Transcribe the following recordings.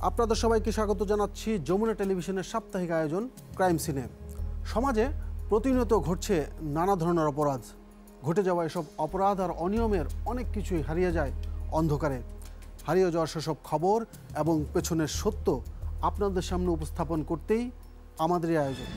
আপনাদের সবাইকে স্বাগত জানাচ্ছি যমুনা টেলিভিশনের সাপ্তাহিক আয়োজন ক্রাইম সিনে। সমাজে প্রতিনিয়ত ঘটছে নানা ধরনের অপরাধ। ঘটে যাওয়া এসব অপরাধ আর অনিয়মের অনেক কিছুই হারিয়ে যায় অন্ধকারে। হারিয়ে যাওয়া সেসব খবর এবং পেছনের সত্য আপনাদের সামনে উপস্থাপন করতেই আমাদের এই আয়োজন।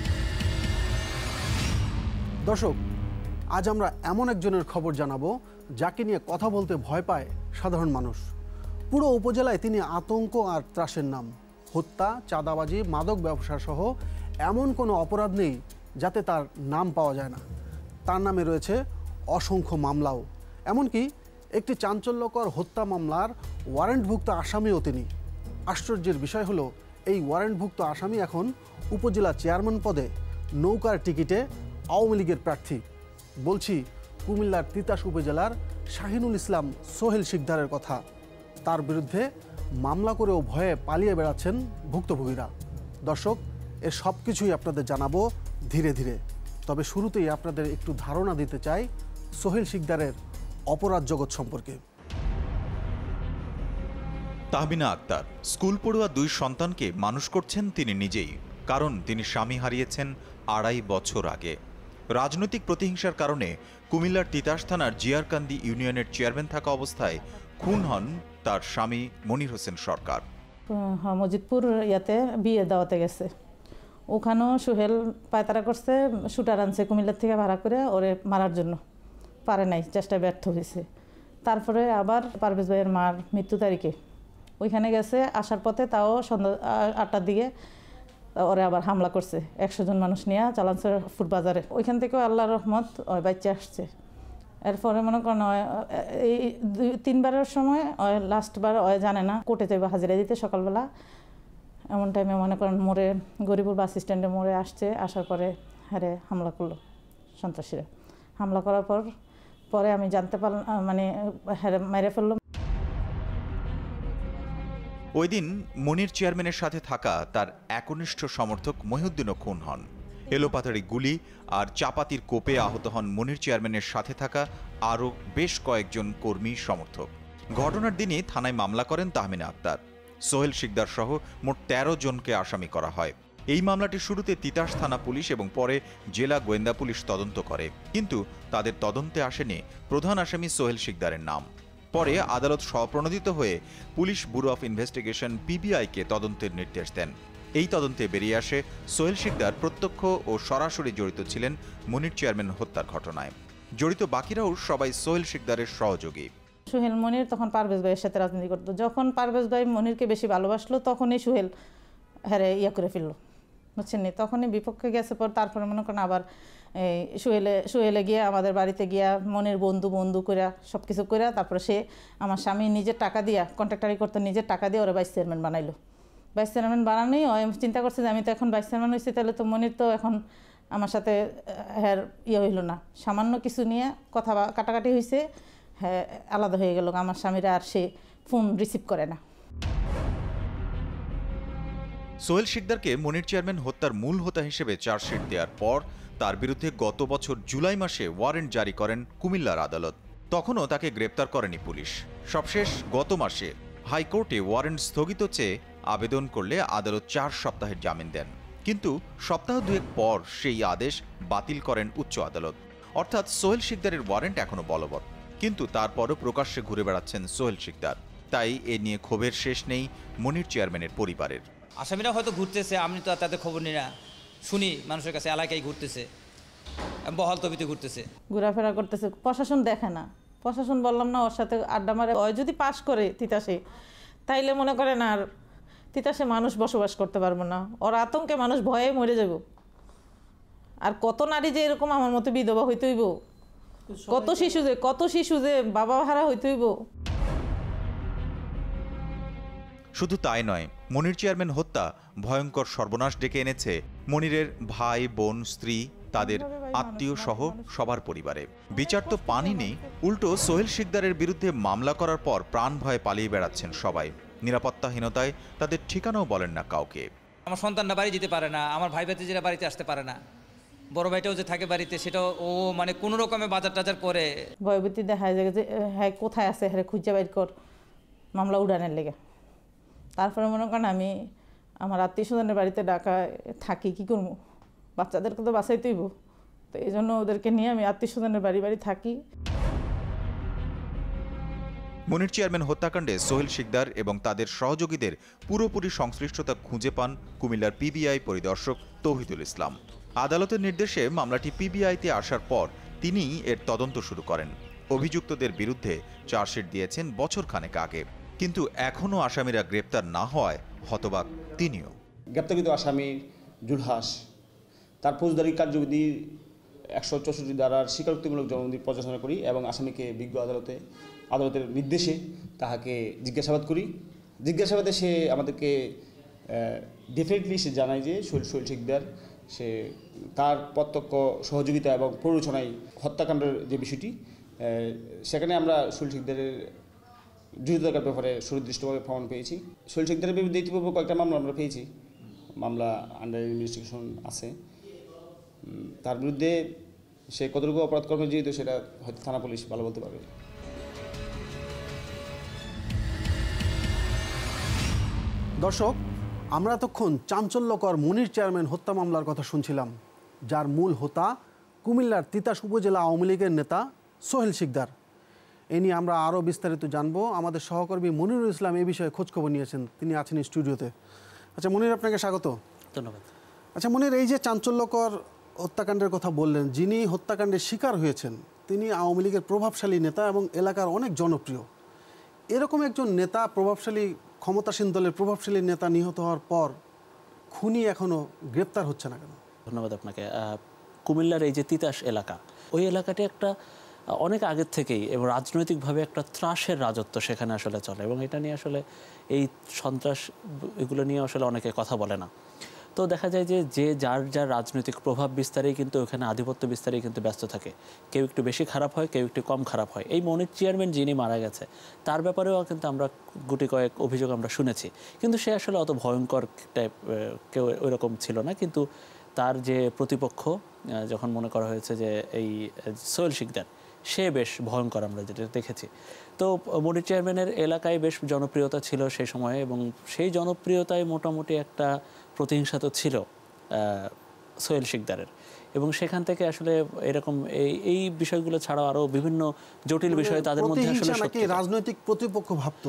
দর্শক, আজ আমরা এমন একজনের খবর জানাবো যাকে নিয়ে কথা বলতে ভয় পায় সাধারণ মানুষ। পুরো উপজেলায় তিনি আতঙ্ক আর ত্রাসের নাম। হত্যা, চাঁদাবাজি, মাদক ব্যবসা সহ এমন কোনো অপরাধ নেই যাতে তার নাম পাওয়া যায় না। তার নামে রয়েছে অসংখ্য মামলাও, এমনকি একটি চাঞ্চল্যকর হত্যা মামলার ওয়ারেন্টভুক্ত আসামিও তিনি। আশ্চর্যের বিষয় হলো এই ওয়ারেন্টভুক্ত আসামি এখন উপজেলা চেয়ারম্যান পদে নৌকার টিকিটে আওয়ামী লীগের প্রার্থী। বলছি কুমিল্লার তিতাস উপজেলার শাহিনুল ইসলাম সোহেল শিকদারের কথা। তার বিরুদ্ধে মামলা করেও ভয়ে পালিয়ে বেড়াচ্ছেন ভুক্তভোগীরা। দর্শক, এর সব কিছুই আপনাদের জানাবো ধীরে ধীরে। তবে শুরুতেই আপনাদের একটু ধারণা দিতে চাই সোহেল শিকদারের অপরাধ জগৎ সম্পর্কে। তাহমিনা আক্তার স্কুল পড়ুয়া 2 সন্তানকে মানুষ করছেন তিনি নিজেই, কারণ তিনি স্বামী হারিয়েছেন 2.5 বছর আগে। রাজনৈতিক প্রতিহিংসার কারণে কুমিল্লার তিতাস থানার জিয়ারকান্দি ইউনিয়নের চেয়ারম্যান থাকা অবস্থায় খুন হন তার স্বামী মনির হোসেন সরকার। মজিদপুর ইয়াতে বিয়ে দাওয়াতে গেছে, ওখানেও সোহেল পায়তারা করছে, শুটার আনছে কুমিল্লার থেকে ভাড়া করে ওরে মারার জন্য, পারে নাই, চেষ্টায় ব্যর্থ হয়েছে। তারপরে আবার পারভেজ ভাইয়ের মার মৃত্যু তারিখে ওইখানে গেছে, আসার পথে তাও সন্ধ্যা 8টার দিকে ওরে আবার হামলা করছে। 100 জন মানুষ নিয়ে চালানছে ফুটবাজারে। ওইখান থেকেও আল্লাহর রহমত ওই বাচ্চা আসছে। এরপরে মনে করেন এই 3বারের সময় লাস্টবার জানে না কোর্টে যাইব হাজিরা দিতে সকালবেলা। এমন টাইমে মনে করেন মোড়ে গরিপুর বাস স্ট্যান্ডে মোড়ে আসছে, আসার পরে হারে হামলা করলো সন্ত্রাসীরা। হামলা করার পরে আমি জানতে পারলাম, মানে হারে মেরে ফেললো। ওই দিন মনির চেয়ারম্যানের সাথে থাকা তার একনিষ্ঠ সমর্থক মহিউদ্দিনও খুন হন। এলোপাতাড়ি গুলি আর চাপাতির কোপে আহত হন মনির চেয়ারম্যানের সাথে থাকা আরও বেশ কয়েকজন কর্মী সমর্থক। ঘটনার দিনই থানায় মামলা করেন তাহমিনা আক্তার। সোহেল শিকদার সহ মোট 13 জনকে আসামি করা হয়। এই মামলাটি শুরুতে তিতাস থানা পুলিশ এবং পরে জেলা গোয়েন্দা পুলিশ তদন্ত করে, কিন্তু তাদের তদন্তে আসেনি প্রধান আসামি সোহেল শিকদারের নাম। পরে আদালত স্বপ্রণোদিত হয়ে পুলিশ ব্যুরো অফ ইনভেস্টিগেশন পিবিআইকে তদন্তের নির্দেশ দেন। এই তদন্তে বেরিয়ে আসে সোহেল শিকদার প্রত্যক্ষ ও সরাসরি জড়িত ছিলেন মনির চেয়ারম্যান হত্যার ঘটনায়। জড়িত বাকিরাও সবাই সোহেল শিকদারের সহযোগী। সোহেল মনির তখন পারভেজ ভাইয়ের সাথে রাজনীতি করতো। যখন পারভেজ ভাই মনিরকে বেশি ভালোবাসলো তখনই সোহেল ইয়া করে ফেললো, বুঝছেন নি? তখনই বিপক্ষে গেছে। পর তারপরে মনে করেন আবার এই সোহেলে গিয়ে আমাদের বাড়িতে গিয়া মনির বন্ধু করে সব কিছু করে তারপরে সে আমার স্বামী নিজের টাকা দিয়া, কন্ট্রাক্টারি করতো, নিজের টাকা দিয়ে ওরা ভাইস চেয়ারম্যান বানাইলো। ভাইস চেয়ারম্যান বানানোই চিন্তা করছে যে আমি তো এখন ভাইস চেয়ারম্যান হয়েছি, তাহলে তো মনির তো এখন আমার সাথে হইল না। সামান্য কিছু নিয়ে কথা কাটাকাটি হয়েছে, হ্যাঁ আলাদা হয়ে গেল। আমার স্বামীরা আর সে ফোন রিসিভ করে না। সোহেল শিকদারকে মনির চেয়ারম্যান হত্যার মূল হোতা হিসেবে চার্জশিট দেওয়ার পর তার বিরুদ্ধে গত বছর জুলাই মাসে ওয়ারেন্ট জারি করেন কুমিল্লার আদালত। তখনও তাকে গ্রেপ্তার করেনি পুলিশ। সবশেষ গত মাসে হাইকোর্টে ওয়ারেন্ট স্থগিত চেয়ে আবেদন করলে আদালত 4 সপ্তাহের জামিন দেন, কিন্তু সপ্তাহ 2 পর সেই আদেশ বাতিল করেন উচ্চ আদালত। অর্থাৎ সোহেল শিকদারের ওয়ারেন্ট এখনো বলবৎ, কিন্তু তারপরও প্রকাশ্যে ঘুরে বেড়াচ্ছেন সোহেল শিকদার। তাই এ নিয়ে ক্ষোভের শেষ নেই মনির চেয়ারম্যানের পরিবারের। আসামিরা হয়তো ঘুরতেছে, আমি তো তাদের খবর নিই না, শুনি মানুষের কাছে এলাকায় ঘুরতেছে, বহাল তবিতে ঘুরতেছে, ঘোরাফেরা করতেছে। প্রশাসন দেখে না। প্রশাসন বললাম না, ওর সাথে আড্ডা মারে। ওই যদি পাশ করে তিতাসে, তাইলে মনে করেন আর তিতাসে মানুষ বসবাস করতে পারবো না। ওর আতঙ্কে মানুষ ভয়ে মরে যাব। আর কত নারী যে এরকম আমার মতো বিধবা হইতে হইব, কত শিশু যে বাবা হারা হইতে হইব। শুধু তাই নয়, মনির চেয়ারম্যান হত্যা ভয়ঙ্কর সর্বনাশ ডেকে এনেছে মনিরের ভাই, বোন, স্ত্রী, তাদের আত্মীয় সহ সবার পরিবারে। বিচার তো পানি নেই, উল্টো সোহেল শিকদারের বিরুদ্ধে মামলা করার পর প্রাণ ভয়ে পালিয়ে বেড়াচ্ছেন সবাই। নিরাপত্তাহীনতায় তাদের ঠিকানাও বলেন না কাউকে। আমার সন্তানরা বাড়ি যেতে পারে না, আমার ভাই ভাতিজিরা বাড়িতে আসতে পারে না, বড় ভাইটাও যে থাকে বাড়িতে সেটাও ও মানে কোনো রকমে বাজার টাজার করে। ভয়ভীতি দেখা যায় যে হ্যাঁ কোথায় আছে, হ্যাঁ খুঁজে বাইর কর, মামলা উড়ানের লেগে। তারপরে মনে করেন আমি আমার আত্মীয় স্বজনের বাড়িতে ঢাকায় থাকি, কী করবো, বাচ্চাদেরকে তো বাঁচাইতেইব, তো এই জন্য ওদেরকে নিয়ে আমি আত্মীয় স্বজনের বাড়ি থাকি। মনির চেয়ারম্যান হত্যাকাণ্ডে সোহেল শিকদার এবং তাদের সহযোগীদের পুরোপুরি সংশ্লিষ্টতা খুঁজে পান কুমিল্লার পিবিআই পরিদর্শক তৌহিদুল ইসলাম। আদালতের নির্দেশে মামলাটি পিবিআইতে আসার পর তিনিই এর তদন্ত শুরু করেন। অভিযুক্তদের বিরুদ্ধে চার্জশিট দিয়েছেন বছর খানেক আগে, কিন্তু এখনও আসামিরা গ্রেপ্তার না হওয়ায় হতবাক তিনিও। গ্রেপ্তারকৃত আসামি জুলহাস তার ফৌজদারি কার্যবিধি 164 ধারার স্বীকারোক্তিমূলক জবানবন্দি পর্যালোচনা করি এবং আসামিকে বিজ্ঞ আদালতের নির্দেশে তাহাকে জিজ্ঞাসাবাদ করি। জিজ্ঞাসাবাদে সে আমাদেরকে ডেফিনেটলি সে জানায় যে সোহেল শিকদার সে তার প্রত্যক্ষ সহযোগিতা এবং প্ররোচনায় হত্যাকাণ্ডের যে বিষয়টি, সেখানে আমরা সোহেল শিকদারের জড়িততার ব্যাপারে সুনির্দিষ্টভাবে প্রমাণ পেয়েছি। সোহেল শিকদারের বিরুদ্ধে ইতিপূর্বে কয়েকটা মামলা আমরা পেয়েছি, মামলা আন্ডার ইনভেস্টিগেশন আছে। তার বিরুদ্ধে সে কতটুকু অপরাধ কর্মে জড়িত সেটা হয়তো থানা পুলিশ ভালো বলতে পারবে। দর্শক, আমরা এতক্ষণ চাঞ্চল্যকর মনির চেয়ারম্যান হত্যা মামলার কথা শুনছিলাম, যার মূল হোতা কুমিল্লার তিতাস উপজেলা আওয়ামী লীগের নেতা সোহেল শিকদার। এ নিয়ে আমরা আরও বিস্তারিত জানবো। আমাদের সহকর্মী মনিরুল ইসলাম এই বিষয়ে খোঁজখবর নিয়েছেন, তিনি আছেন স্টুডিওতে। আচ্ছা মনির, আপনাকে স্বাগত। ধন্যবাদ। আচ্ছা মনির, এই যে চাঞ্চল্যকর হত্যাকাণ্ডের কথা বললেন, যিনি হত্যাকাণ্ডের শিকার হয়েছেন তিনি আওয়ামী লীগের প্রভাবশালী নেতা এবং এলাকার অনেক জনপ্রিয়। এরকম একজন নেতা, প্রভাবশালী ক্ষমতাসীন দলের প্রভাবশালী নেতা নিহত হওয়ার পর খুনি এখনও গ্রেপ্তার হচ্ছে না কেন? ধন্যবাদ আপনাকে। কুমিল্লার এই যে তিতাস এলাকা, ওই এলাকাটি একটা অনেক আগের থেকেই এবং রাজনৈতিকভাবে একটা ত্রাসের রাজত্ব সেখানে আসলে চলে, এবং এটা নিয়ে আসলে এই সন্ত্রাস এগুলো নিয়ে আসলে অনেকে কথা বলে না। তো দেখা যায় যে যার রাজনৈতিক প্রভাব বিস্তারেই কিন্তু ওখানে আধিপত্য বিস্তারেই কিন্তু ব্যস্ত থাকে। কেউ একটু বেশি খারাপ হয়, কেউ একটু কম খারাপ হয়। এই মনির চেয়ারম্যান যিনি মারা গেছে তার ব্যাপারেও কিন্তু আমরা গুটি কয়েক অভিযোগ আমরা শুনেছি, কিন্তু সে আসলে অত ভয়ঙ্কর টাইপ কেউ ওইরকম ছিল না। কিন্তু তার যে প্রতিপক্ষ, যখন মনে করা হয়েছে যে এই সোহেল শিকদার, সে বেশ ভয়ঙ্কর আমরা যেটা দেখেছি। তো মনির চেয়ারম্যানের এলাকায় বেশ জনপ্রিয়তা ছিল সেই সময়ে, এবং সেই জনপ্রিয়তায় মোটামুটি একটা প্রতিহিংসা তো ছিল সোহেল শিকদারের, এবং সেখান থেকে আসলে এরকম এই বিষয়গুলো ছাড়াও আরো বিভিন্ন জটিল বিষয় তাদের মধ্যে আসলে রাজনৈতিক প্রতিপক্ষ ভাবতো,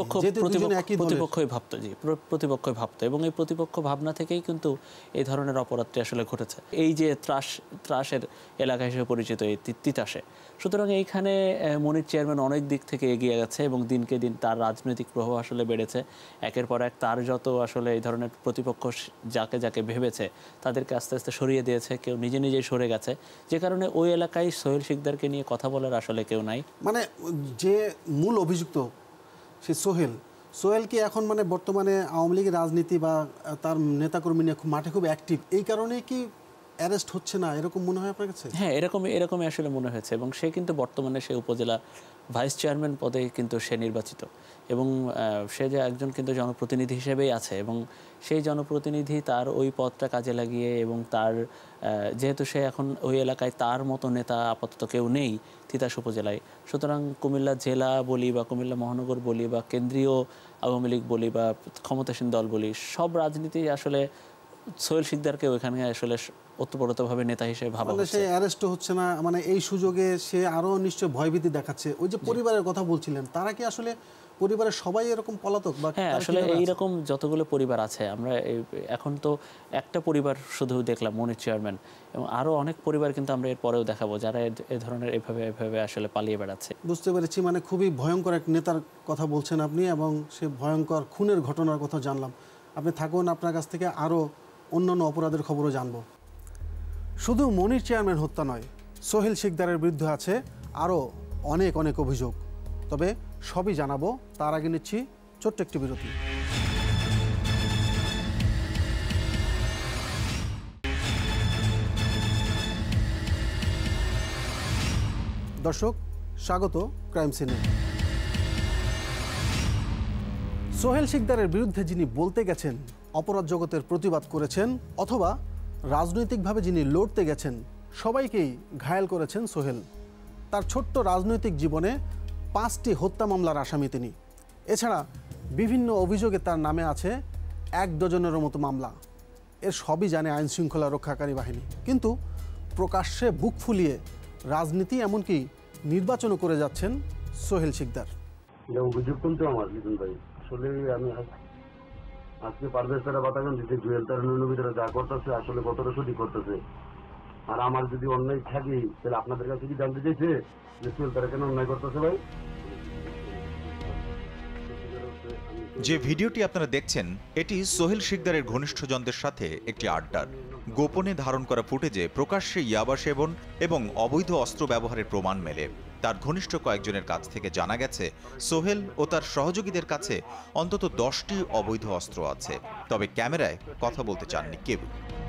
প্রতিপক্ষই ভাবতো, জি প্রতিপক্ষই ভাবতো, এবং এই প্রতিপক্ষ ভাবনা থেকেই কিন্তু এই ধরনের অপরাধটি আসলে ঘটেছে। এই যে ত্রাসের এলাকা হিসেবে পরিচিত এই তিতাসে, সুতরাং এইখানে মনির চেয়ারম্যান অনেক দিক থেকে এগিয়ে গেছে এবং দিনকে দিন তার রাজনৈতিক প্রভাব আসলে বেড়েছে। একের পর এক তার যত আসলে এই ধরনের প্রতিপক্ষ যাকে ভেবেছে তাদেরকে আস্তে আস্তে সরিয়ে দিয়েছে, কেউ নিজেই সরে গেছে, যে কারণে ওই এলাকায় সোহেল শিকদারকে নিয়ে কথা বলার আসলে কেউ নাই। মানে যে মূল অভিযুক্ত সে সোহেল কি এখন মানে বর্তমানে আওয়ামী লীগের রাজনীতি বা তার নেতাকর্মী নিয়ে মাঠে খুব অ্যাক্টিভ, এই কারণেই কি অ্যারেস্ট হচ্ছে না, এরকম মনে হয় আপনার কাছে? হ্যাঁ, এরকমই আসলে মনে হয়েছে, এবং সে কিন্তু বর্তমানে সে উপজেলা ভাইস চেয়ারম্যান পদে কিন্তু সে নির্বাচিত, এবং সে যে একজন কিন্তু জনপ্রতিনিধি হিসেবেই আছে, এবং সেই জনপ্রতিনিধি তার ওই পদটা কাজে লাগিয়ে, এবং তার যেহেতু সে এখন ওই এলাকায় তার মতো নেতা আপাতত কেউ নেই তিতাস উপজেলায়, সুতরাং কুমিল্লা জেলা বলি বা কুমিল্লা মহানগর বলি বা কেন্দ্রীয় আওয়ামী লীগ বলি বা ক্ষমতাসীন দল বলি, সব রাজনীতি আসলে সোহেল শিকদারকে ওইখানে আসলে ওতপ্রোতভাবে নেতা হিসেবে ভাবা হচ্ছে। সে অ্যারেস্ট হচ্ছে না, মানে এই সুযোগে সে আরো নিশ্চয় ভয়ভীতি দেখাচ্ছে। ওই যে পরিবারের কথা বলছিলেন, তারা কি আসলে পরিবারের সবাই এরকম পলাতক? হ্যাঁ, আসলে এইরকম যতগুলো পরিবার আছে, আমরা এখন তো একটা পরিবার শুধু দেখলাম মনির চেয়ারম্যান, এবং আরো অনেক পরিবার কিন্তু আমরা এর পরেও দেখাবো যারা এই ধরনের এভাবে আসলে পালিয়ে বেড়াচ্ছে। বুঝতে পেরেছি, মানে খুবই ভয়ঙ্কর এক নেতার কথা বলছেন আপনি, এবং সে ভয়ঙ্কর খুনের ঘটনার কথা জানলাম। আপনি থাকুন, আপনার কাছ থেকে আরও অন্যান্য অপরাধের খবরও জানবো। শুধু মনির চেয়ারম্যান হত্যা নয়, সোহেল শিকদারের বিরুদ্ধে আছে আরও অনেক অভিযোগ, তবে সবই জানাবো। তার আগে নিচ্ছি ছোট্ট একটি বিরতি। দর্শক, স্বাগত ক্রাইম সিনে। সোহেল শিকদারের বিরুদ্ধে যিনি বলতে গেছেন, অপরাধ জগতের প্রতিবাদ করেছেন, অথবা রাজনৈতিকভাবে যিনি লড়তে গেছেন, সবাইকেই ঘায়েল করেছেন সোহেল। তার ছোট্ট রাজনৈতিক জীবনে 5টি হত্যা মামলার আসামি তিনি। এছাড়া বিভিন্ন অভিযোগে তার নামে আছে 1 ডজনেরও মতো মামলা। এর সবই জানে আইন শৃঙ্খলা রক্ষাকারী বাহিনী, কিন্তু প্রকাশ্যে বুক ফুলিয়ে রাজনীতি এমনকি নির্বাচনও করে যাচ্ছেন সোহেল শিকদার। অভিযোগ কিন্তু আমার লিটন ভাই, আসলে আমি আজকে পারভেজ তারা বাতাগান দিতে জুয়েল তার ভিতরে যা করতেছে আসলে কতটা সঠিক করতেছে। আর আমার যদি অন্যায় থাকে তাহলে আপনাদের কাছে কি জানতে চাইছে যে জুয়েল তারা কেন অন্যায় করতেছে ভাই? যে ভিডিওটি আপনারা দেখছেন এটি সোহেল শিকদারের ঘনিষ্ঠজনদের সাথে একটি আড্ডার। গোপনে ধারণ করা ফুটেজে প্রকাশ্যে ইয়াবা সেবন এবং অবৈধ অস্ত্র ব্যবহারের প্রমাণ মেলে। তার ঘনিষ্ঠ কয়েকজনের কাছ থেকে জানা গেছে সোহেল ও তার সহযোগীদের কাছে অন্তত 10টি অবৈধ অস্ত্র আছে, তবে ক্যামেরায় কথা বলতে চাননি কেউ।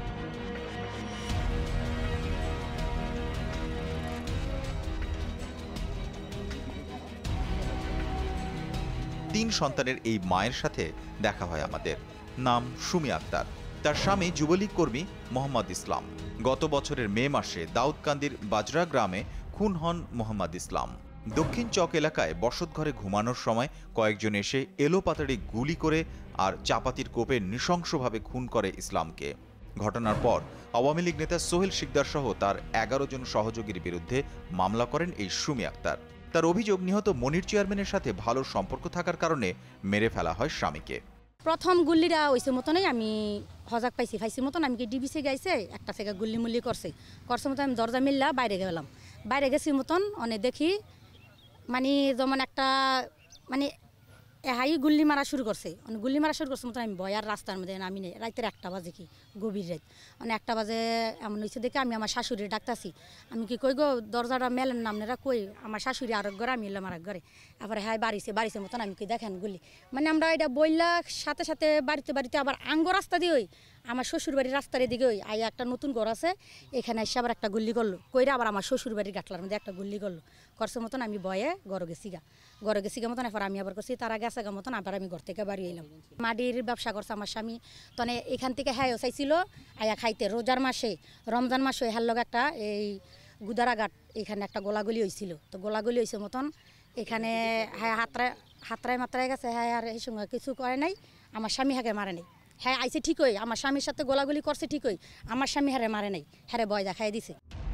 তিন সন্তানের এই মায়ের সাথে দেখা হয় আমাদের। নাম সুমি আক্তার, তার স্বামী যুবলীগ কর্মী মোহাম্মদ ইসলাম। গত বছরের মে মাসে দাউদকান্দির বাজরা গ্রামে খুন হন মোহাম্মদ ইসলাম। দক্ষিণ চক এলাকায় বসতঘরে ঘুমানোর সময় কয়েকজন এসে এলোপাতাড়ি গুলি করে আর চাপাতির কোপে নৃশংসভাবে খুন করে ইসলামকে। ঘটনার পর আওয়ামী লীগ নেতা সোহেল শিকদার সহ তার 11 জন সহযোগীর বিরুদ্ধে মামলা করেন এই সুমি আক্তার। তার অভিযোগ, নিহত মনির চেয়ারম্যানের সাথে ভালো সম্পর্ক থাকার কারণে মেরে ফেলা হয় স্বামীকে। প্রথম গুল্লিটা ওইসে মতনই আমি হজাক ফাইছি মতন আমি কি ডিবিসে গাইছে একটা থেকে গুল্লি মুল্লি করছে মতন আমি দরজা মিললা বাইরে গেলাম। বাইরে গেছি মতন অনেক দেখি মানে যেমন একটা মানে হাই গুল্লি মারা শুরু করছে মতন আমি ভয় আর রাস্তার মধ্যে নামি নেই। রাতের 1টা বাজে, কি গভীর রাত, মানে 1টা বাজে এমন হয়েছে দেখে আমি আমার শাশুড়ির ডাকতাছি। আমি কি কই গো দরজাটা মেলেন না আপনারা? কই আমার শাশুড়ি আরেক ঘরে, আমি এলাম আরেক ঘরে। আবার হ্যাঁ বাড়িছে মতন আমি কি দেখেন গুলি, মানে আমরা এটা বইলা সাথে সাথে বাড়িতে আবার আঙ্গ রাস্তা দিয়ে ওই আমার শ্বশুর বাড়ির রাস্তার এদিকে ওই আই একটা নতুন ঘর আছে, এখানে এসে আবার একটা গুল্লি করলো। কইরা আবার আমার শ্বশুর বাড়ির গাটলার মধ্যে একটা গুল্লি করছে মতন আমি ভয়ে ঘরে গেছি মতন। এরপর আমি আবার করছি তারা গেছে গা মতন, আবার আমি ঘর থেকে বাড়ি এলাম। মাটির ব্যবসা করছে আমার স্বামী, তনে এখান থেকে হ্যাঁ চাইছিল আয়া খাইতে। রমজান মাসে হ্যার লগে একটা এই গুদারাঘাট এখানে একটা গোলাগুলি হয়েছিল, তো গোলাগুলি হয়েছে মতন এখানে হ্যাঁ হাতরায় মাত্রায় গেছে। হ্যাঁ আর এই সময় কিছু করে নাই, আমার স্বামী হাকে মারে নাই। হ্যাঁ আইসে ঠিকই, আমার স্বামীর সাথে গোলাগুলি করছে ঠিকই, আমার স্বামী হারে মারে নাই, হ্যাঁ ভয় দেখাই দিছে।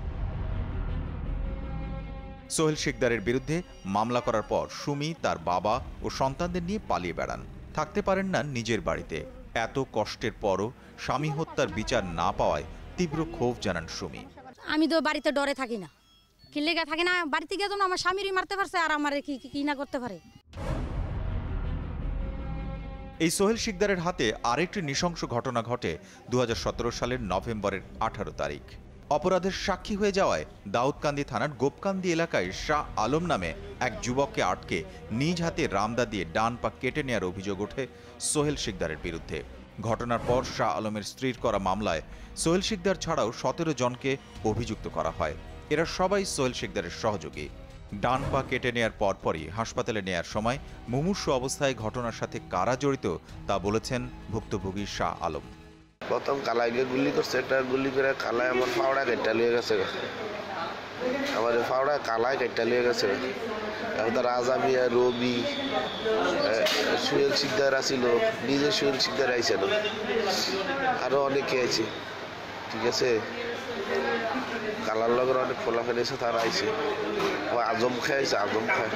সোহেল শিকদারের বিরুদ্ধে মামলা করার পর সুমি তার বাবা ও সন্তানদের নিয়ে পালিয়ে বেড়ান। থাকতে পারেন না নিজের বাড়িতে। এত কষ্টের পরও স্বামী হত্যার বিচার না পাওয়ায় তীব্র ক্ষোভ জানান সুমি। আমি তো বাড়িতে ডরে থাকি না, কিল্লেগা থাকি না, বাড়িতে গিয়ে যেন আমার স্বামীরই মারতে পারছে আর আমার কি না করতে পারে। এই সোহেল শিকদারের হাতে আরেকটি নৃশংস ঘটনা ঘটে 2017 সালের নভেম্বরের 18 তারিখ। অপরাধের সাক্ষী হয়ে যাওয়ায় দাউদকান্দি থানার গোপকান্দি এলাকায় শাহ আলম নামে এক যুবককে আটকে নিজ হাতে রামদা দিয়ে ডান পা কেটে নেওয়ার অভিযোগ ওঠে সোহেল শিকদারের বিরুদ্ধে। ঘটনার পর শাহ আলমের স্ত্রীর করা মামলায় সোহেল শিকদার ছাড়াও 17 জনকে অভিযুক্ত করা হয়। এরা সবাই সোহেল শিকদারের সহযোগী। ডান পা কেটে নেয়ার পরপরই হাসপাতালে নেয়ার সময় মুমূর্ষু অবস্থায় ঘটনার সাথে কারা জড়িত তা বলেছেন ভুক্তভোগী শাহ আলম। প্রথম কালায় গিয়ে গুলি করছে, একটা গুলি করে কালায় আমার ফাওড়া কেটে লিয়ে গেছে, আমার ফাওড়া কালায় কেটে লিয়ে গেছে। রাজা মিয়া, রবি, সোহেল শিকদার আসিল, নিজে সোহেল শিকদার আইছিল, আরো অনেকে আছে, ঠিক আছে। কালার লগের অনেক ফোলা ফেলেছে, তারা আইছে, আজম খায় আইছে, আজম খায়।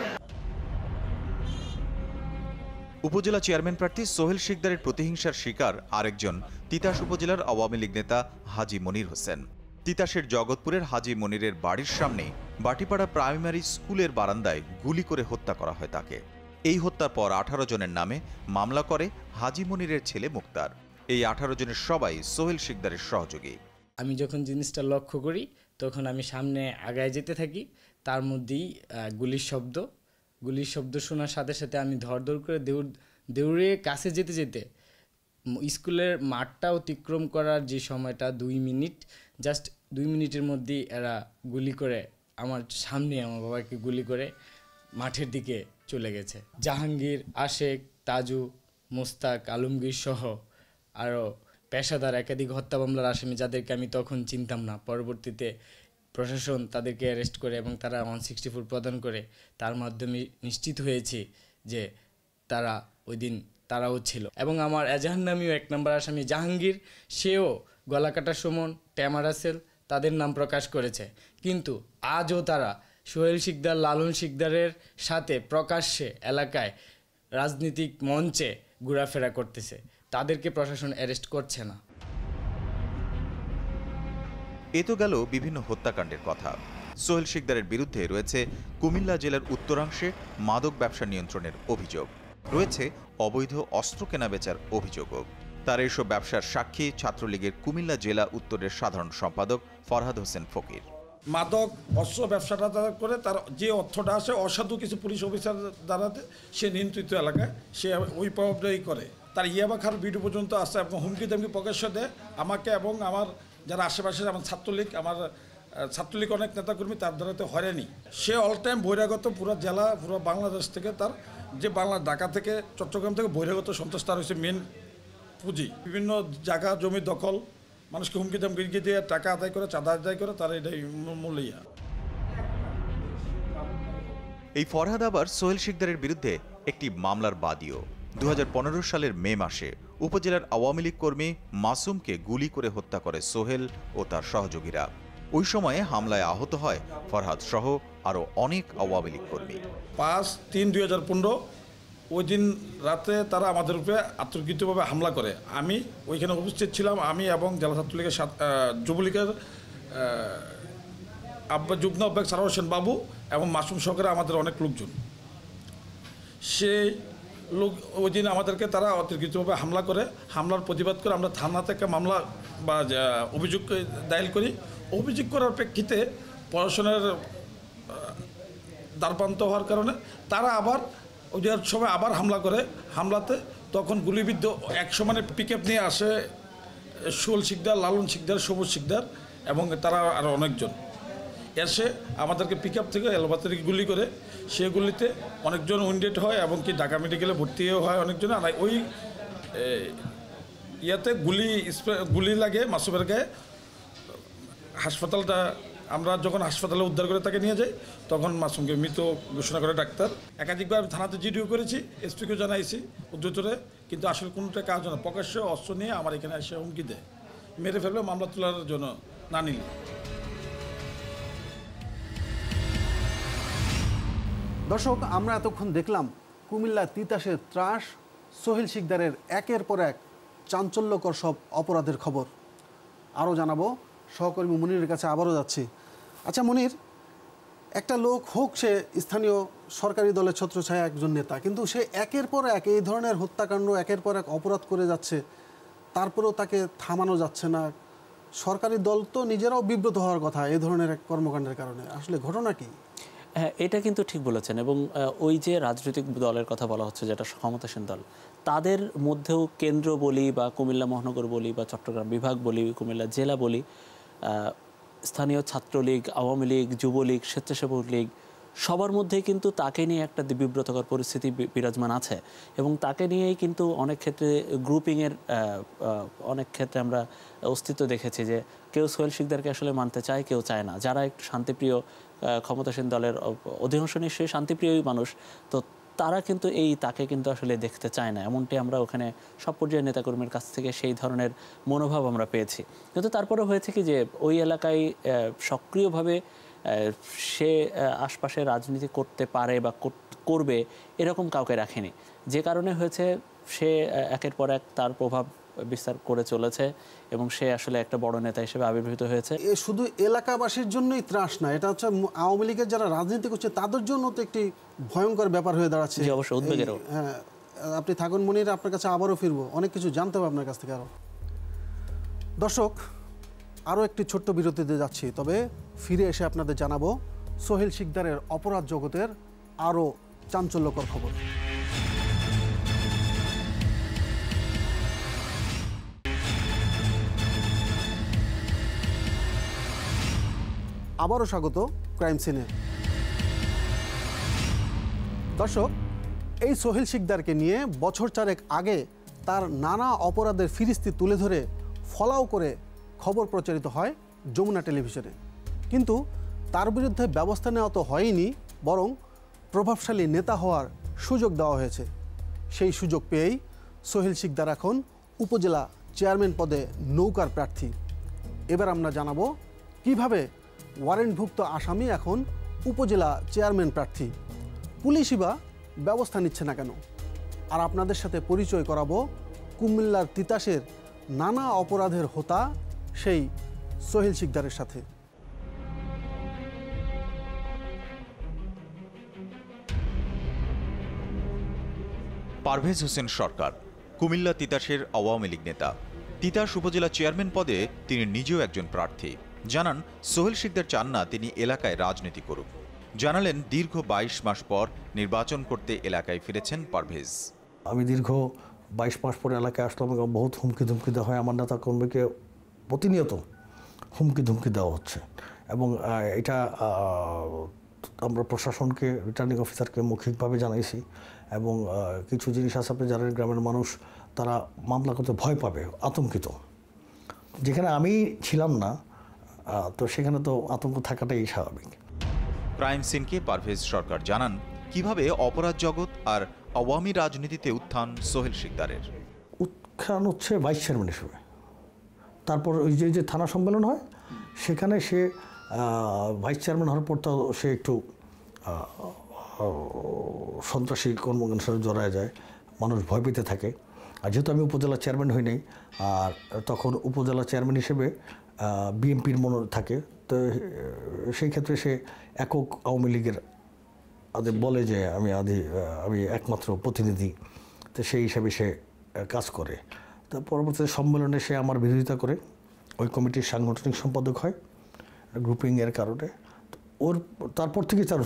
উপজেলা চেয়ারম্যান প্রার্থী সোহেল শিকদারের প্রতিহিংসার শিকার আরেকজন তিতাস উপজেলার আওয়ামী লীগ নেতা হাজী মনির হোসেন। তিতাসের জগৎপুরের হাজী মনিরের বাড়ির সামনে বাটিপাড়া প্রাইমারি স্কুলের বারান্দায় গুলি করে হত্যা করা হয় তাকে। এই হত্যার পর 18 জনের নামে মামলা করে হাজী মনিরের ছেলে মুক্তার। এই 18 জনের সবাই সোহেল শিকদারের সহযোগী। আমি যখন জিনিসটা লক্ষ্য করি তখন আমি সামনে আগায় যেতে থাকি, তার মধ্যেই গুলির শব্দ শোনার সাথে সাথে আমি ধড় করে দৌড়ে কাছে যেতে স্কুলের মাঠটা অতিক্রম করার যে সময়টা 2 মিনিট, জাস্ট 2 মিনিটের মধ্যেই এরা গুলি করে আমার সামনে আমার বাবাকে গুলি করে মাঠের দিকে চলে গেছে। জাহাঙ্গীর, আশেক, তাজু, মোস্তাক, আলমগীর সহ আরও পেশাদার একাধিক হত্যা মামলার আসামি যাদেরকে আমি তখন চিনতাম না, পরবর্তীতে প্রশাসন তাদেরকে অ্যারেস্ট করে এবং তারা 164 প্রদান করে, তার মাধ্যমে নিশ্চিত হয়েছে যে তারা ওই দিন তারাও ছিল। এবং আমার এজাহার নামীয় 1 নম্বর আসামি জাহাঙ্গীর, সেও গলাকাটা সুমন, ট্যামা রাসেল তাদের নাম প্রকাশ করেছে। কিন্তু আজও তারা সোহেল শিকদার, লালন শিকদারের সাথে প্রকাশ্যে এলাকায় রাজনৈতিক মঞ্চে ঘোরাফেরা করতেছে। তাদেরকে প্রশাসন অ্যারেস্ট করছে না। এ তো গেল বিভিন্ন হত্যাকাণ্ডের কথা। সোহেল শিকদারের বিরুদ্ধে রয়েছে কুমিল্লা জেলার উত্তরাংশে মাদক ব্যবসা নিয়ন্ত্রণের অভিযোগ, রয়েছে অবৈধ অস্ত্র কেনাবেচার অভিযোগও। তার এইসব ব্যবসার সাক্ষী ছাত্রলীগের কুমিল্লা জেলা উত্তরের সাধারণ সম্পাদক ফরহাদ হোসেন ফকির। মাদক অস্ত্র ব্যবসাটা দ্বারা করে তার যে অর্থটা আসে অসাধু কিছু পুলিশ অফিসার দ্বারাতে সে নিয়ন্ত্রিত এলাকায় সে ওই প্রভাবটাই করে। তার ইয়াবা খার ভিডিও পর্যন্ত আসে এবং হুমকি দামকি প্রকাশ্য দেয় আমাকে এবং আমার যারা আশেপাশে আমার ছাত্রলীগ অনেক নেতাকর্মী তার দ্বারাতে হয়রানি। সে অল টাইম বহিরাগত পুরো জেলা পুরো বাংলাদেশ থেকে তার যে বাংলা ঢাকা থেকে চট্টগ্রাম থেকে বহিরাগত সন্ত্রাস তার হচ্ছে মেন পুঁজি। বিভিন্ন জায়গা জমি দখল, মানুষকে হুমকি দামকি দিয়ে টাকা আদায় করে, চাঁদা আদায় করে, তার এটাই মূল্যইয়া। এই ফরহাদ আবার সোহেল শিকদারের বিরুদ্ধে একটি মামলার বাদীও। 2015 সালের মে মাসে উপজেলার আওয়ামী লীগ কর্মী মাসুমকে গুলি করে হত্যা করে সোহেল ও তার সহযোগীরা। ওই সময়ে হামলায় আহত হয় ফরহাদ সহ আরও অনেক আওয়ামী লীগ কর্মী। 5/3/2015 ওই দিন রাতে তারা আমাদের উপরে আত্মঘাতীভাবে হামলা করে। আমি ওইখানে উপস্থিত ছিলাম, আমি এবং জেলা ছাত্রলীগের যুবলীগের যুগ্ম আহ্বায়ক সারা হোসেন বাবু এবং মাসুম সহকারে আমাদের অনেক লোকজন। সেই লোক ওই দিন আমাদেরকে তারা অতিরিক্তভাবে হামলা করে। হামলার প্রতিবাদ করে আমরা থানা থেকে মামলা বা অভিযোগ দায়ের করি। অভিযোগ করার প্রেক্ষিতে প্রশাসনের দ্বারপ্রান্ত হওয়ার কারণে তারা আবার ওই সময় আবার হামলা করে। হামলাতে তখন গুলিবিদ্ধ এক সমানে পিকআপ নিয়ে আসে সোহেল শিকদার, লালন শিকদার, সবুজ শিকদার এবং তারা আরও অনেকজন এসে আমাদেরকে পিকআপ থেকে এলোপাতারি গুলি করে। সে গুলিতে অনেকজন উইন্ডেড হয় এবং কি ঢাকা মেডিকেলে ভর্তিও হয় অনেকজন। আর ওই ইয়াতে গুলি লাগে মাসুমের গায়ে। হাসপাতালটা আমরা যখন হাসপাতালে উদ্ধার করে তাকে নিয়ে যাই তখন মাসুমকে মৃত ঘোষণা করে ডাক্তার। একাধিকবার থানাতে জিডিও করেছি, এসপিকেও জানাইছি উদ্যোতরে, কিন্তু আসলে কোনোটা কাজ না। প্রকাশ্য অস্ত্র নিয়ে আমার এখানে এসে হুমকি দেয়, মেরে ফেলবে মামলা তোলার জন্য না নিলে। দর্শক, আমরা এতক্ষণ দেখলাম কুমিল্লা তিতাসের ত্রাস সোহেল শিকদারের একের পর এক চাঞ্চল্যকর সব অপরাধের খবর। আরও জানাবো, সহকর্মী মনিরের কাছে আবারও যাচ্ছি। আচ্ছা মনির, একটা লোক হোক সে স্থানীয় সরকারি দলের ছত্রছায়া একজন নেতা, কিন্তু সে একের পর এক এই ধরনের হত্যাকাণ্ড একের পর এক অপরাধ করে যাচ্ছে, তারপরেও তাকে থামানো যাচ্ছে না। সরকারি দল তো নিজেরাও বিব্রত হওয়ার কথা এই ধরনের এক কর্মকাণ্ডের কারণে। আসলে ঘটনা কি? হ্যাঁ, এটা কিন্তু ঠিক বলেছেন। এবং ওই যে রাজনৈতিক দলের কথা বলা হচ্ছে যেটা ক্ষমতাসীন দল, তাদের মধ্যেও কেন্দ্র বলি বা কুমিল্লা মহানগর বলি বা চট্টগ্রাম বিভাগ বলি, কুমিল্লা জেলা বলি, স্থানীয় ছাত্রলীগ, আওয়ামী লীগ, যুবলীগ, স্বেচ্ছাসেবক লীগ, সবার মধ্যেই কিন্তু তাকে নিয়ে একটা বিব্রতকর পরিস্থিতি বিরাজমান আছে। এবং তাকে নিয়েই কিন্তু অনেক ক্ষেত্রে গ্রুপিংয়ের অনেক ক্ষেত্রে আমরা অস্তিত্ব দেখেছি যে কেউ সোহেল শিকদারকে আসলে মানতে চায়, কেউ চায় না। যারা একটু শান্তিপ্রিয় ক্ষমতাসীন দলের অধিকাংশ নিশ্চয়ই শান্তিপ্রিয়ই মানুষ, তো তারা কিন্তু তাকে কিন্তু আসলে দেখতে চায় না। এমনটি আমরা ওখানে সব পর্যায়ের নেতাকর্মীর কাছ থেকে সেই ধরনের মনোভাব আমরা পেয়েছি। কিন্তু তারপরে হয়েছে কি যে ওই এলাকায় সক্রিয়ভাবে সে আশপাশে রাজনীতি করতে পারে বা করবে এরকম কাউকে রাখেনি, যে কারণে হয়েছে সে একের পর এক তার প্রভাব বিস্তার করে চলেছে এবং সে আসলে একটা বড় নেতা হিসেবে আবির্ভূত হয়েছে। শুধু এলাকাবাসীর জন্যই ত্রাস না, এটা হচ্ছে আওয়ামী লীগের যারা রাজনীতি করছে তাদের জন্য তো একটি ভয়ঙ্কর ব্যাপার হয়ে দাঁড়াচ্ছে। অবশ্যই উদ্বেগেরও। হ্যাঁ, আপনি থাকুন মনির, আপনার কাছে আবারও ফিরবো, অনেক কিছু জানতে হবে আপনার কাছ থেকে আরও। দর্শক, আরও একটি ছোট্ট বিরতিতে যাচ্ছি, তবে ফিরে এসে আপনাদের জানাবো সোহেল শিকদারের অপরাধ জগতের আরও চাঞ্চল্যকর খবর। আবারও স্বাগত ক্রাইম সিনে। দর্শক, এই সোহেল শিকদারকে নিয়ে বছর চারেক আগে তার নানা অপরাধের ফিরিস্তি তুলে ধরে ফলাও করে খবর প্রচারিত হয় যমুনা টেলিভিশনে। কিন্তু তার বিরুদ্ধে ব্যবস্থা নেওয়া তো হয়নি, বরং প্রভাবশালী নেতা হওয়ার সুযোগ দেওয়া হয়েছে। সেই সুযোগ পেয়েই সোহেল শিকদার এখন উপজেলা চেয়ারম্যান পদে নৌকার প্রার্থী। এবার আমরা জানাবো কিভাবে ওয়ারেন্টভুক্ত আসামি এখন উপজেলা চেয়ারম্যান প্রার্থী, পুলিশই বা ব্যবস্থা নিচ্ছে না কেন। আর আপনাদের সাথে পরিচয় করাবো কুমিল্লার তিতাসের নানা অপরাধের হোতা সেই সোহেল শিকদারের সাথে। পারভেজ হোসেন সরকার কুমিল্লা তিতাসের আওয়ামী লীগ নেতা। তিতাস উপজেলা চেয়ারম্যান পদে তিনি নিজেও একজন প্রার্থী। জানান সোহেল শিকদার চান না তিনি এলাকায় রাজনীতি করুক। জানালেন দীর্ঘ 22 মাস পর নির্বাচন করতে এলাকায় ফিরেছেন পারভেজ। আমি দীর্ঘ 22 মাস পরে এলাকায় আসলাম এবং বহুত হুমকি ধুমকি দেওয়া হয়। আমার নেতা কর্মীকে প্রতিনিয়ত হুমকি ধুমকি দেওয়া হচ্ছে এবং এটা আমরা প্রশাসনকে, রিটার্নিং অফিসারকে মৌখিকভাবে জানাইছি এবং কিছু জিনিস আছে আপনি জানেন, গ্রামের মানুষ তারা মামলা করতে ভয় পাবে, আতঙ্কিত। যেখানে আমি ছিলাম না তো সেখানে তো আতঙ্ক থাকাটাই স্বাভাবিক। ক্রাইম সিনকে পারভেজ সরকার জানান কিভাবে অপরাধ জগৎ আর আওয়ামী রাজনীতিতে উত্থান সোহেল শিকদারের। উত্থান হচ্ছে ভাইস চেয়ারম্যান হিসেবে। তারপর ওই যে থানা সম্মেলন হয় সেখানে সে ভাইস চেয়ারম্যান হওয়ার পর তো সে একটু সন্ত্রাসী কর্মকাণ্ডের সাথে জড়ায় যায়, মানুষ ভয় পেতে থাকে। আর যেহেতু আমি উপজেলা চেয়ারম্যান হই নাই, আর তখন উপজেলা চেয়ারম্যান হিসেবে বিএনপির মনে থাকে, তো সেই ক্ষেত্রে সে একক আওয়ামী লীগের বলে যে আমি একমাত্র প্রতিনিধি, তো সেই হিসাবে সে কাজ করে। তো পরবর্তীতে সম্মেলনে সে আমার বিরোধিতা করে, ওই কমিটির সাংগঠনিক সম্পাদক হয় গ্রুপিংয়ের কারণে। তারপর থেকে তার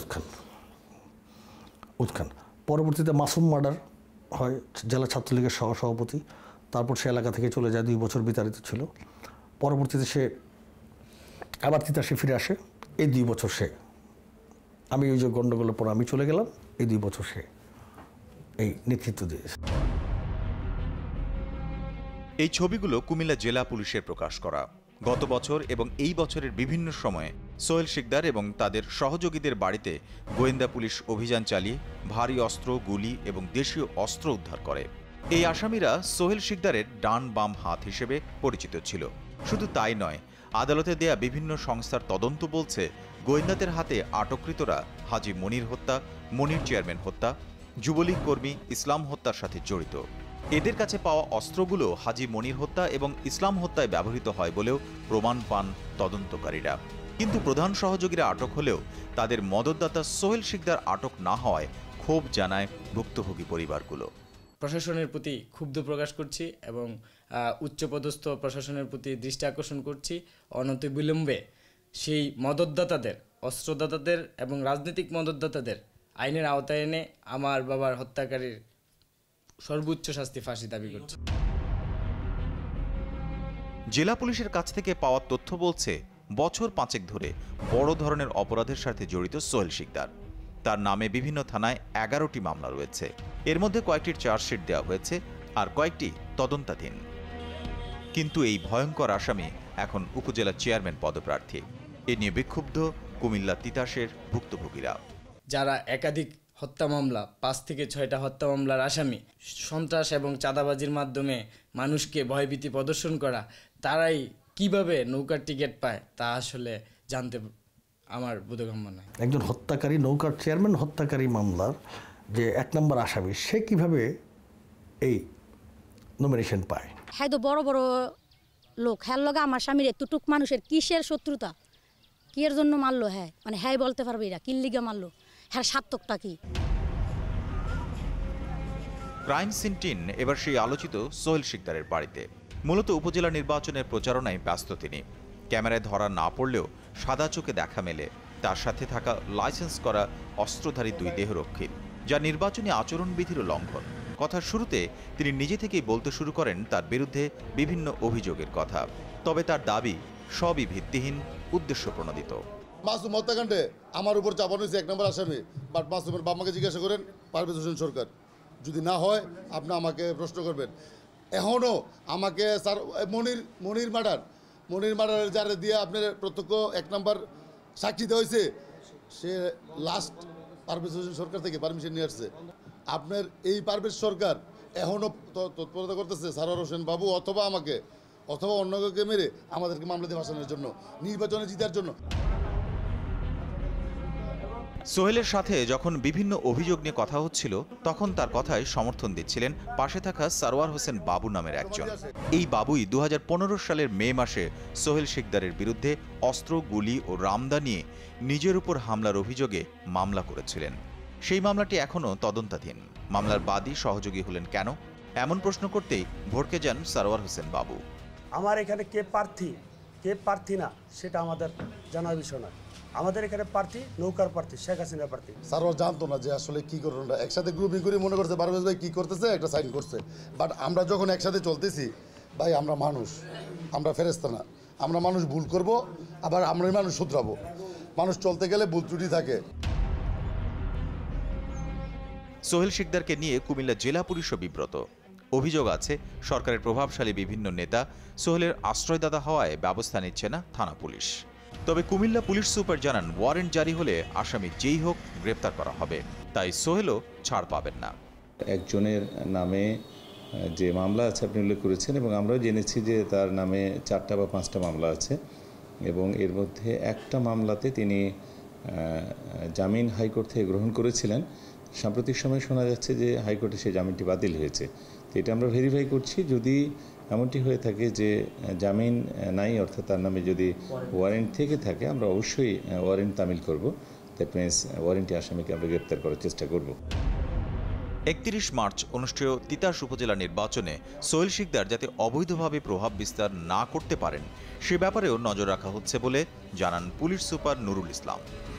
উৎখান। পরবর্তীতে মাসুম মার্ডার হয়, জেলা ছাত্রলীগের সহসভাপতি। তারপর সে এলাকা থেকে চলে যায়, 2 বছর বিতাড়িত ছিল। পরবর্তীতে সে আবার তিতাসে ফিরে আসে। এই 2 বছর আমি ওই যে গণ্ডগোলের পর আমি চলে গেলাম, এই 2 বছর সে এই নেতৃত্ব দিয়েছে। এই ছবিগুলো কুমিল্লা জেলা পুলিশের প্রকাশ করা। গত বছর এবং এই বছরের বিভিন্ন সময়ে সোহেল শিকদার এবং তাদের সহযোগীদের বাড়িতে গোয়েন্দা পুলিশ অভিযান চালিয়ে ভারী অস্ত্র, গুলি এবং দেশীয় অস্ত্র উদ্ধার করে। এই আসামিরা সোহেল শিকদারের ডান বাম হাত হিসেবে পরিচিত ছিল। শুধু তাই নয়, আদালতে দেয়া বিভিন্ন সংস্থার তদন্ত বলছে গোয়েন্দাদের হাতে আটককৃতরা হাজী মনির হত্যা, মনির চেয়ারম্যান হত্যা, যুবলীগ কর্মী ইসলাম হত্যার সাথে জড়িত। এদের কাছে পাওয়া অস্ত্রগুলো হাজী মনির হত্যা এবং ইসলাম হত্যায় ব্যবহৃত হয় বলেও প্রমাণ পান তদন্তকারীরা। কিন্তু প্রধান সহযোগীরা আটক হলেও তাদের মদতদাতা সোহেল শিকদার আটক না হওয়ায় ক্ষোভ জানায় ভুক্তভোগী পরিবারগুলো। প্রশাসনের প্রতি ক্ষুব্ধ প্রকাশ করছি এবং উচ্চপদস্থ প্রশাসনের প্রতি দৃষ্টি আকর্ষণ করছি, অনতিবিলম্বে সেই মদতদাতাদের, অস্ত্রদাতাদের এবং রাজনৈতিক মদতদাতাদের আইনের আওতায় এনে আমার বাবার হত্যাকারীর সর্বোচ্চ শাস্তি, ফাঁসি দাবি করছে। জেলা পুলিশের কাছ থেকে পাওয়া তথ্য বলছে বছর 5 ধরে বড় ধরনের অপরাধের সাথে জড়িত সোহেল শিকদার। তার নামে বিভিন্ন থানায় 11টি মামলা রয়েছে। এর মধ্যে কয়েকটির চার্জশিট দেওয়া হয়েছে আর কয়েকটি তদন্তাধীন। কিন্তু এই ভয়ঙ্কর আসামি এখন উপজেলা চেয়ারম্যান পদপ্রার্থী। এ নিয়ে বিক্ষুব্ধ কুমিল্লা তিতাসের ভুক্তভোগীরা। যারা একাধিক হত্যা মামলা, 5 থেকে 6টা হত্যা মামলার আসামি, সন্ত্রাস এবং চাঁদাবাজির মাধ্যমে মানুষকে ভয়ভীতি প্রদর্শন করা, তারাই কিভাবে নৌকার টিকিট পায় তা আসলে জানতে আমার বোধগম্য নয়। একজন হত্যাকারী, নৌকার চেয়ারম্যান হত্যাকারী মামলার যে 1 নম্বর আসামি, সে কিভাবে এই নমিনেশন পায়? হ্যাঁ, তো বড় বড় লোক, হ্যাঁ লগে আমার স্বামীর এতটুক মানুষের কিসের শত্রুতা, কি এর জন্য মারলো? হ্যাঁ মানে হ্যাঁ বলতে পারবে এরা কিল লিগে মারলো, হ্যাঁ সার্থকটা কি? ক্রাইম সিন টিম এবার সেই আলোচিত সোহেল শিকদারের বাড়িতে। মূলত উপজেলা নির্বাচনের প্রচারণায় ব্যস্ত তিনি। ক্যামেরায় ধরা না পড়লেও সাদা চোখে দেখা মেলে তার সাথে থাকা লাইসেন্স করা অস্ত্রধারী 2 দেহরক্ষী, যা নির্বাচনী আচরণবিধির লঙ্ঘন। কথার শুরুতে তিনি নিজে থেকেই বলতে শুরু করেন তার বিরুদ্ধে বিভিন্ন অভিযোগের কথা। তবে তার দাবি সবই ভিত্তিহীন, উদ্দেশ্য প্রণোদিত। মাসুম হত্যাকাণ্ডে আমার উপর চাপানো হয়েছে 1 নম্বর আসামি, বাট মাসুমের বাবাকে জিজ্ঞাসা করেন পারভেজ হোসেন সরকার। যদি না হয় আপনি আমাকে প্রশ্ন করবেন। এখনও আমাকে স্যার মনির মার্ডারের যারা দিয়ে আপনার প্রত্যক্ষ 1 নম্বর সাক্ষী দেওয়া হয়েছে, সে লাস্ট পারভেজ হোসেন সরকার থেকে পারমিশন নিয়ে আসছে। আপনার এই পারভেজ সরকার এখনও তৎপরতা করতেছে সারোয়ার হোসেন বাবু অথবা আমাকে অথবা অন্য কাউকে মেরে আমাদেরকে মামলা দিয়ে ভাসানোর জন্য, নির্বাচনে জিতার জন্য। সোহেলের সাথে যখন বিভিন্ন অভিযোগ নিয়ে কথা হচ্ছিল তখন তার কথায় সমর্থন দিচ্ছিলেন পাশে থাকা সারোয়ার হোসেন বাবু নামের একজন। এই বাবুই 2015 সালের মে মাসে সোহেল শিকদারের বিরুদ্ধে অস্ত্র, গুলি ও রামদা নিয়ে নিজের উপর হামলার অভিযোগে মামলা করেছিলেন। সেই মামলাটি এখনও তদন্তাধীন। মামলার বাদী সহযোগী হলেন কেন, এমন প্রশ্ন করতেই ভড়কে যান সারোয়ার হোসেন বাবু। আমার এখানে কে প্রার্থী না সেটা আমাদের জানার বিষয় নয়। আমাদের এখানে প্রার্থী নৌকার প্রার্থী, শেখ হাসিনা প্রার্থী। সারোয়ার জানতো না যে আসলে কি করবেন, একসাথে গ্রুপিং করে মনে করছে পারভেজ ভাই কি করতেছে, একটা সাইন করছে। বাট আমরা যখন একসাথে চলতেছি ভাই, আমরা মানুষ, আমরা ফেরেশতা না। আমরা মানুষ ভুল করব, আবার আমরাই মানুষ শুধরাবো। মানুষ চলতে গেলে ভুল ত্রুটি থাকে। সোহেল শিকদারকে নিয়ে কুমিল্লা জেলা পুলিশও বিব্রত। অভিযোগ আছে সরকারের প্রভাবশালী বিভিন্ন নেতা সোহেলের আশ্রয়দাতা হওয়ায় ব্যবস্থা নিচ্ছে না থানা পুলিশ। তবে কুমিল্লা পুলিশ সুপার জানান, ওয়ারেন্ট জারি হলে আসামি যেই হোক গ্রেপ্তার করা হবে, তাই সোহেলও ছাড় পাবেন না। একজনের নামে যে মামলা আছে আপনি উল্লেখ করেছেন, এবং আমরাও জেনেছি যে তার নামে 4টা বা 5টা মামলা আছে, এবং এর মধ্যে একটা মামলাতে তিনি জামিন হাইকোর্ট থেকে গ্রহণ করেছিলেন। সাম্প্রতিক সময়ে শোনা যাচ্ছে যে হাইকোর্টে সেই জামিনটি বাতিল হয়েছে। তো এটা আমরা ভেরিফাই করছি। যদি এমনটি হয়ে থাকে যে জামিন নাই, অর্থাৎ তার নামে যদি ওয়ারেন্ট থেকে থাকে, আমরা অবশ্যই ওয়ারেন্ট তামিল করব। দ্যাট মিনস ওয়ারেন্টি আসামিকে আমরা গ্রেপ্তার করার চেষ্টা করব। 31 মার্চ অনুষ্ঠেয় তিতাস উপজেলা নির্বাচনে সোহেল শিকদার যাতে অবৈধভাবে প্রভাব বিস্তার না করতে পারেন সে ব্যাপারেও নজর রাখা হচ্ছে বলে জানান পুলিশ সুপার নুরুল ইসলাম।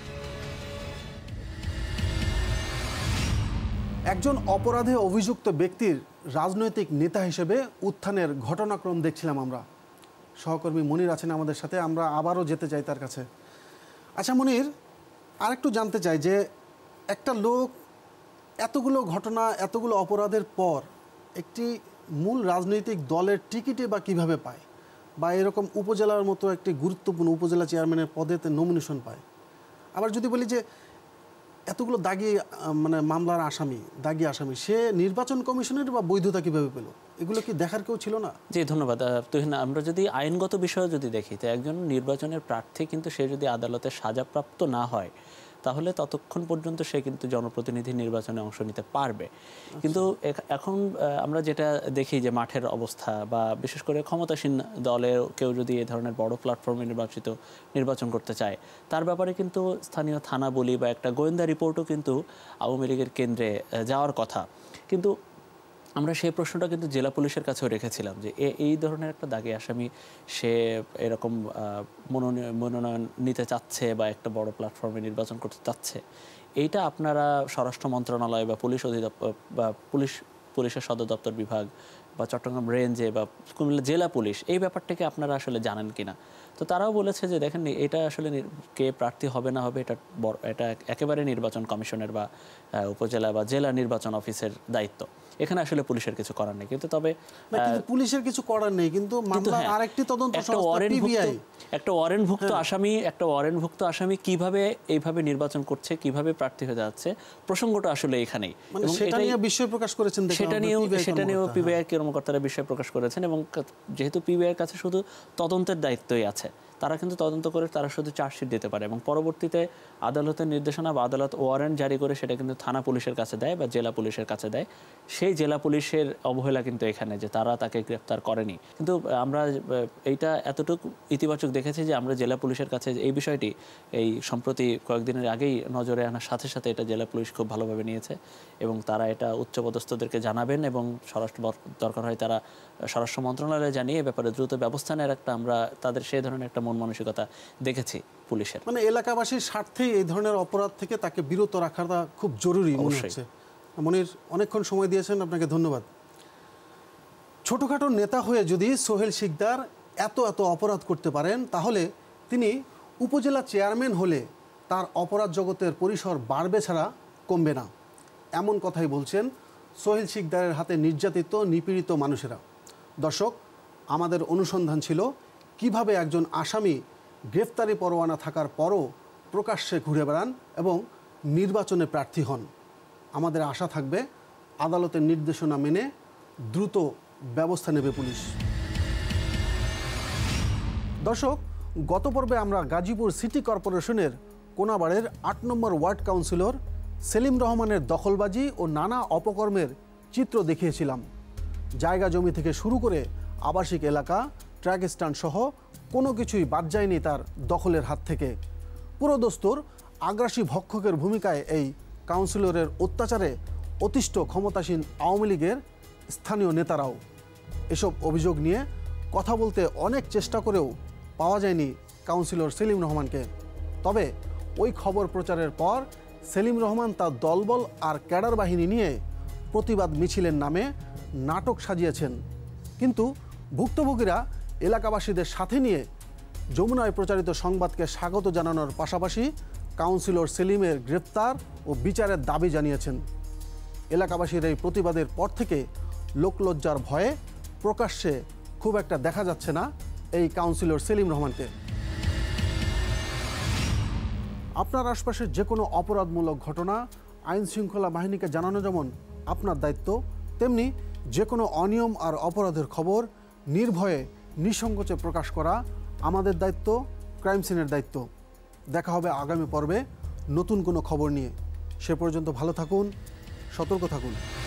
একজন অপরাধে অভিযুক্ত ব্যক্তির রাজনৈতিক নেতা হিসেবে উত্থানের ঘটনাক্রম দেখছিলাম আমরা। সহকর্মী মনির আছেন আমাদের সাথে, আমরা আবারও যেতে চাই তার কাছে। আচ্ছা মনির, আরেকটু জানতে চাই যে একটা লোক এতগুলো ঘটনা, এতগুলো অপরাধের পর একটি মূল রাজনৈতিক দলের টিকিটে বা কিভাবে পায়, বা এরকম উপজেলার মতো একটি গুরুত্বপূর্ণ উপজেলা চেয়ারম্যানের পদেতে নমিনেশন পায়? আবার যদি বলি যে এতগুলো মামলার দাগি আসামি সে নির্বাচন কমিশনের বা বৈধতা কিভাবে পেল, এগুলো কি দেখার কেউ ছিল না? জি ধন্যবাদ তুহিন। আমরা যদি আইনগত বিষয় যদি দেখি, তো একজন নির্বাচনের প্রার্থী কিন্তু সে যদি আদালতে সাজাপ্রাপ্ত না হয় তাহলে ততক্ষণ পর্যন্ত সে কিন্তু জনপ্রতিনিধি নির্বাচনে অংশ নিতে পারবে। কিন্তু এখন আমরা যেটা দেখি যে মাঠের অবস্থা, বা বিশেষ করে ক্ষমতাসীন দলের কেউ যদি এই ধরনের বড় প্ল্যাটফর্মে নির্বাচন করতে চায়, তার ব্যাপারে কিন্তু স্থানীয় থানা বলি বা একটা গোয়েন্দা রিপোর্টও কিন্তু আওয়ামী লীগের কেন্দ্রে যাওয়ার কথা। কিন্তু আমরা সেই প্রশ্নটা কিন্তু জেলা পুলিশের কাছেও রেখেছিলাম যে এই ধরনের একটা দাগি আসামি সে এরকম মনোনয়ন নিতে চাচ্ছে বা একটা বড় প্ল্যাটফর্মে নির্বাচন করতে চাচ্ছে, এইটা আপনারা স্বরাষ্ট্র মন্ত্রণালয় বা পুলিশ অধিদপ্তর বা পুলিশের সদর দপ্তর বিভাগ বা চট্টগ্রাম রেঞ্জে বা কুমিল্লা জেলা পুলিশ এই ব্যাপারটাকে আপনারা আসলে জানেন কিনা? তো তারাও বলেছে যে দেখেন, এটা আসলে কে প্রার্থী হবে না হবে এটা একেবারে নির্বাচন কমিশনের বা উপজেলা বা জেলা নির্বাচন অফিসের দায়িত্ব। এখানে আসলে পুলিশের কিছু করার নেই। কিন্তু তবে পুলিশের কিছু করার নেই, কিন্তু মামলার আরেকটি তদন্ত সংস্থা পিবিআই একটা ওয়ারেন্টভুক্ত আসামি কিভাবে এইভাবে নির্বাচন করছে, কিভাবে প্রার্থী হয়ে যাচ্ছে, প্রসঙ্গটা আসলে এখানেই। সেটা নিয়ে বিস্ময় প্রকাশ করেছেন, সেটা নিয়েও পিবিআই কর্মকর্তারা বিস্ময় প্রকাশ করেছেন। এবং যেহেতু পিবিআইয়ের কাছে শুধু তদন্তের দায়িত্বই আছে, তারা কিন্তু তদন্ত করে তারা শুধু চার্জশিট দিতে পারে, এবং পরবর্তীতে আদালতের নির্দেশনা বা আদালত ওয়ারেন্ট জারি করে সেটা কিন্তু থানা পুলিশের কাছে দেয় বা জেলা পুলিশের কাছে দেয়। সেই জেলা পুলিশের অবহেলা কিন্তু এখানে, যে তারা তাকে গ্রেফতার করেনি। কিন্তু আমরা এইটা এতটুকু ইতিবাচক দেখেছি যে আমরা জেলা পুলিশের কাছে এই বিষয়টি এই সম্প্রতি কয়েকদিনের আগেই নজরে আনার সাথে সাথে এটা জেলা পুলিশ খুব ভালোভাবে নিয়েছে, এবং তারা এটা উচ্চপদস্থদেরকে জানাবেন, এবং দরকার হয় তারা স্বরাষ্ট্র মন্ত্রণালয়ে জানিয়ে এ ব্যাপারে দ্রুত ব্যবস্থা নেওয়ার একটা আমরা তাদের সেই ধরনের একটা মন মানসিকতা দেখেছি পুলিশের। এলাকাবাসীর স্বার্থে এই ধরনের অপরাধ থেকে তাকে বিরত রাখাটা খুব জরুরি মনে হচ্ছে। মনির, অনেকক্ষণ সময় দিয়েছেন, আপনাকে ধন্যবাদ। ছোটখাটো নেতা হয়ে যদি সোহেল শিকদার এত অপরাধ করতে পারেন, তাহলে তিনি উপজেলা চেয়ারম্যান হলে তার অপরাধ জগতের পরিসর বাড়বে ছাড়া কমবে না, এমন কথাই বলছেন সোহেল শিকদারের হাতে নির্যাতিত নিপীড়িত মানুষেরা। দর্শক, আমাদের অনুসন্ধান ছিল কিভাবে একজন আসামি গ্রেফতারি পরোয়ানা থাকার পরও প্রকাশ্যে ঘুরে বেড়ান এবং নির্বাচনে প্রার্থী হন। আমাদের আশা থাকবে আদালতের নির্দেশনা মেনে দ্রুত ব্যবস্থা নেবে পুলিশ। দর্শক, গত পর্বে আমরা গাজীপুর সিটি কর্পোরেশনের কোনাবাড়ের ৮ নম্বর ওয়ার্ড কাউন্সিলর সেলিম রহমানের দখলবাজি ও নানা অপকর্মের চিত্র দেখিয়েছিলাম। জায়গা জমি থেকে শুরু করে আবাসিক এলাকা, ট্রাক স্ট্যান্ড সহ কোনো কিছুই বাদ যায়নি তার দখলের হাত থেকে। পুরোদস্তুর আগ্রাসী ভক্ষকের ভূমিকায় এই কাউন্সিলরের অত্যাচারে অতিষ্ঠ ক্ষমতাসীন আওয়ামী লীগের স্থানীয় নেতারাও। এসব অভিযোগ নিয়ে কথা বলতে অনেক চেষ্টা করেও পাওয়া যায়নি কাউন্সিলর সেলিম রহমানকে। তবে ওই খবর প্রচারের পর সেলিম রহমান তার দলবল আর ক্যাডার বাহিনী নিয়ে প্রতিবাদ মিছিলের নামে নাটক সাজিয়েছেন। কিন্তু ভুক্তভোগীরা এলাকাবাসীদের সাথে নিয়ে যমুনায় প্রচারিত সংবাদকে স্বাগত জানানোর পাশাপাশি কাউন্সিলর সেলিমের গ্রেপ্তার ও বিচারের দাবি জানিয়েছেন। এলাকাবাসীর এই প্রতিবাদের পর থেকে লোকলজ্জার ভয়ে প্রকাশ্যে খুব একটা দেখা যাচ্ছে না এই কাউন্সিলর সেলিম রহমানকে। আপনার আশপাশের যে কোনো অপরাধমূলক ঘটনা আইন শৃঙ্খলা বাহিনীকে জানানো যেমন আপনার দায়িত্ব, তেমনি যে কোনো অনিয়ম আর অপরাধের খবর নির্ভয়ে নিঃসংকোচে প্রকাশ করা আমাদের দায়িত্ব, ক্রাইম সিনের দায়িত্ব। দেখা হবে আগামী পর্বে নতুন কোনো খবর নিয়ে। সে পর্যন্ত ভালো থাকুন, সতর্ক থাকুন।